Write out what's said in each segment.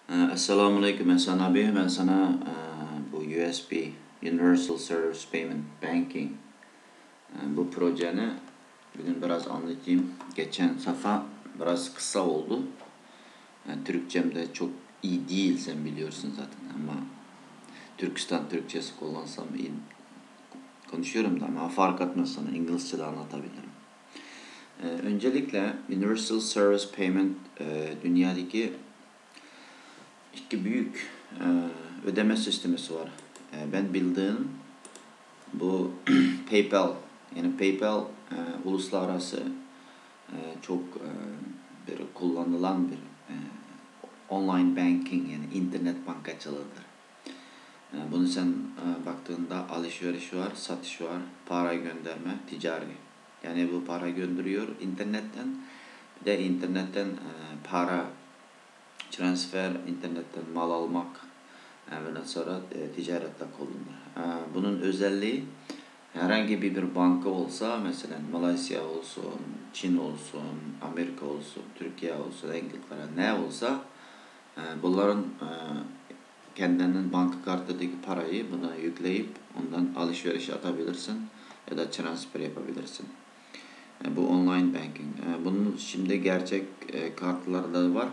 Assalamualaikum Hasan abi. Ben sana bu USB Universal Service Payment Banking bu projeni bugün biraz anlatayım. Geçen sefer biraz kısa oldu. Türkçem de çok iyi değil, sen biliyorsun zaten, ama Türkistan Türkçesi kullansam iyi konuşuyorum da, ama fark etmez, sana İngilizce de anlatabilirim. Öncelikle Universal Service Payment dünyadaki İki büyük ödeme sistemi var. Ben bildiğim bu PayPal. Yani PayPal uluslararası çok bir kullanılan bir online banking, yani internet bankacılığıdır. Bunu sen baktığında alışveriş var, satış var, para gönderme, ticari. Yani bu para gönderiyor internetten, bir de internetten para transfer, internetten mal almak ve sonra ticarette kullanılır. Bunun özelliği, herhangi bir banka olsa, mesela Malezya olsun, Çin olsun, Amerika olsun, Türkiye olsun, İngiltere, ne olsa bunların kendinin banka kartındaki parayı buna yükleyip ondan alışveriş atabilirsin ya da transfer yapabilirsin. Bu online banking. Bunun şimdi gerçek kartları da var.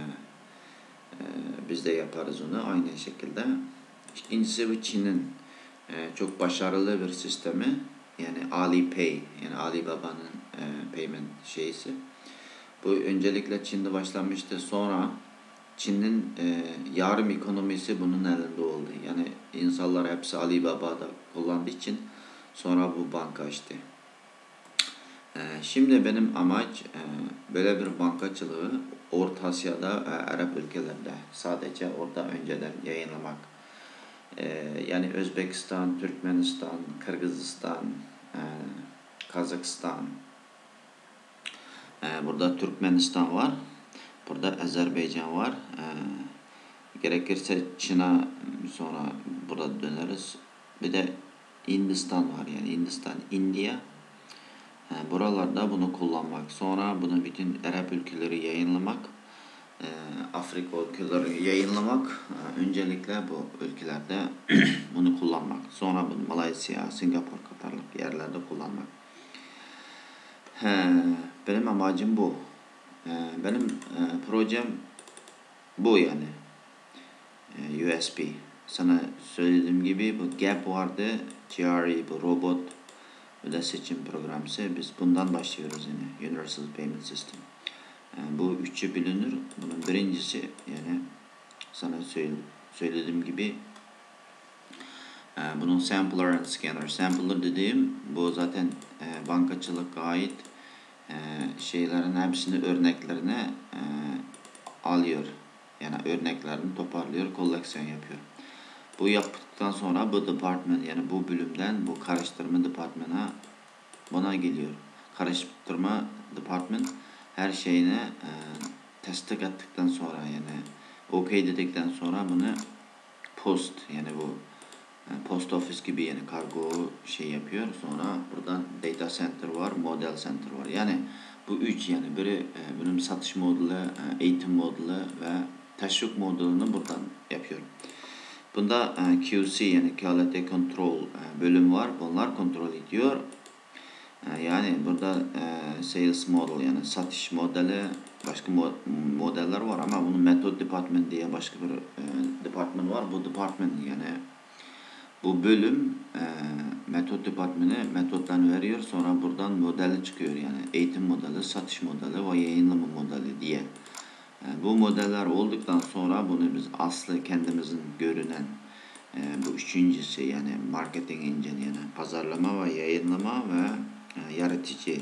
Biz de yaparız onu aynı şekilde. İkincisi, bu Çin'in çok başarılı bir sistemi. Yani Alipay, yani Alibaba'nın payment şeysi. Bu öncelikle Çin'de başlamıştı. Sonra Çin'in yarım ekonomisi bunun elinde oldu. Yani insanlar hepsi Alibaba'da kullandığı için sonra bu banka açtı. Şimdi benim amaç böyle bir bankacılığı Orta Asya'da, Arap ülkelerinde sadece orada önceden yayınlamak. Yani Özbekistan, Türkmenistan, Kırgızistan, Kazakistan, burada Türkmenistan var, burada Azerbaycan var. Gerekirse Çin'e sonra burada döneriz. Bir de Hindistan var, yani Hindistan, India. Buralarda bunu kullanmak, sonra bunu bütün Arap ülkeleri yayınlamak, Afrika ülkeleri yayınlamak, öncelikle bu ülkelerde bunu kullanmak, sonra bunu Malezya, Singapur katarlık yerlerde kullanmak. Benim amacım bu. Benim projem bu, yani USB. Sana söylediğim gibi bu Gap vardı, GRE, bu robot, bu da seçim programısı. Biz bundan başlıyoruz, yine Universal Payment System. Bu üçü bilinir. Bunun birincisi, yani sana söylediğim gibi bunun sampler and scanner. Sampler dediğim, bu zaten bankacılık ait şeylerin hepsini, örneklerini alıyor. Yani örneklerini toparlıyor, koleksiyon yapıyor. Bu yaptıktan sonra bu department, yani bu bölümden bu karıştırma departmanına buna geliyor. Karıştırma department her şeyini tasdik ettikten sonra, yani okey dedikten sonra bunu post, yani bu post office gibi, yani kargo şey yapıyor. Sonra buradan data center var, model center var. Yani bu üç, yani biri benim satış modeli, eğitim modeli ve teşvik modelini buradan yapıyorum. Bunda QC, yani Quality Control bölüm var. Bunlar kontrol ediyor. Yani burada sales model, yani satış modeli, başka modeller var, ama bunun method department diye başka bir departman var. Bu department, yani bu bölüm metod departmanı metoddan veriyor, sonra buradan modeli çıkıyor, yani eğitim modeli, satış modeli ve yayınlama modeli diye. Bu modeller olduktan sonra bunu biz aslı kendimizin görünen bu üçüncüsü, yani marketing engine, yani pazarlama ve yayınlama ve yaratıcı,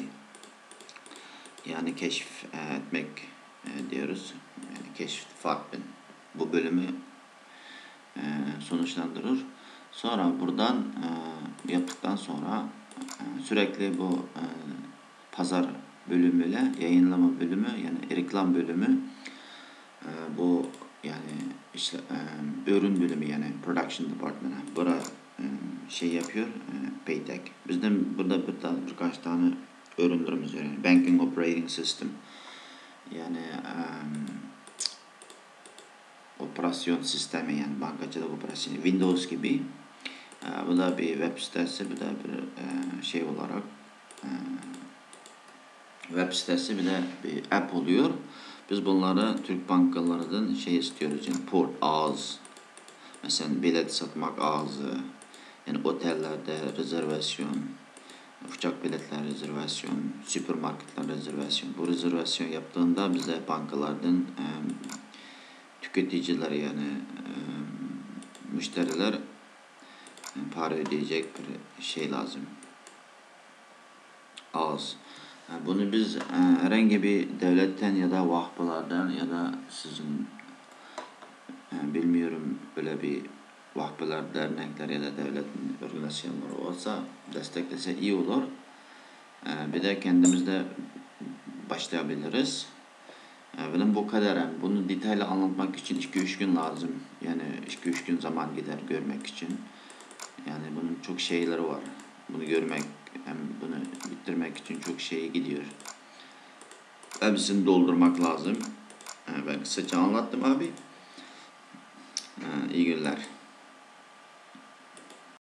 yani keşif etmek diyoruz. Yani keşif department bu bölümü sonuçlandırır. Sonra buradan yaptıktan sonra sürekli bu pazar bölümüyle yayınlama bölümü, yani reklam bölümü, bu yani işte ürün bölümü, yani production department'a bura şey yapıyor, paytech. Bizden burada birkaç tane ürünlerimiz var, yani banking operating system, yani operasyon sistemi, yani bankacılık operasyonu Windows gibi. Bu da bir web sitesi, bu da bir şey olarak web sitesi, bir de bir app oluyor. Biz bunları Türk bankalarından şey istiyoruz, yani port ağız. Mesela bilet satmak ağzı, yani otellerde rezervasyon, uçak biletler rezervasyon, süpermarketler rezervasyon. Bu rezervasyon yaptığında bize bankalardan tüketiciler, yani müşteriler para ödeyecek bir şey lazım. Az. Bunu biz herhangi bir devletten ya da vakıflardan ya da sizin bilmiyorum, böyle bir vakıflar, dernekler ya da devlet organizasyonları olsa desteklese iyi olur. Bir de kendimizde başlayabiliriz. Benim bu kadar. Bunu detaylı anlatmak için 2-3 gün lazım. Yani 2-3 gün zaman gider görmek için. Yani bunun çok şeyleri var. Bunu görmek, hem bunu bitirmek için çok şey gidiyor. Hepsini doldurmak lazım. Ben kısaca anlattım abi. İyi günler.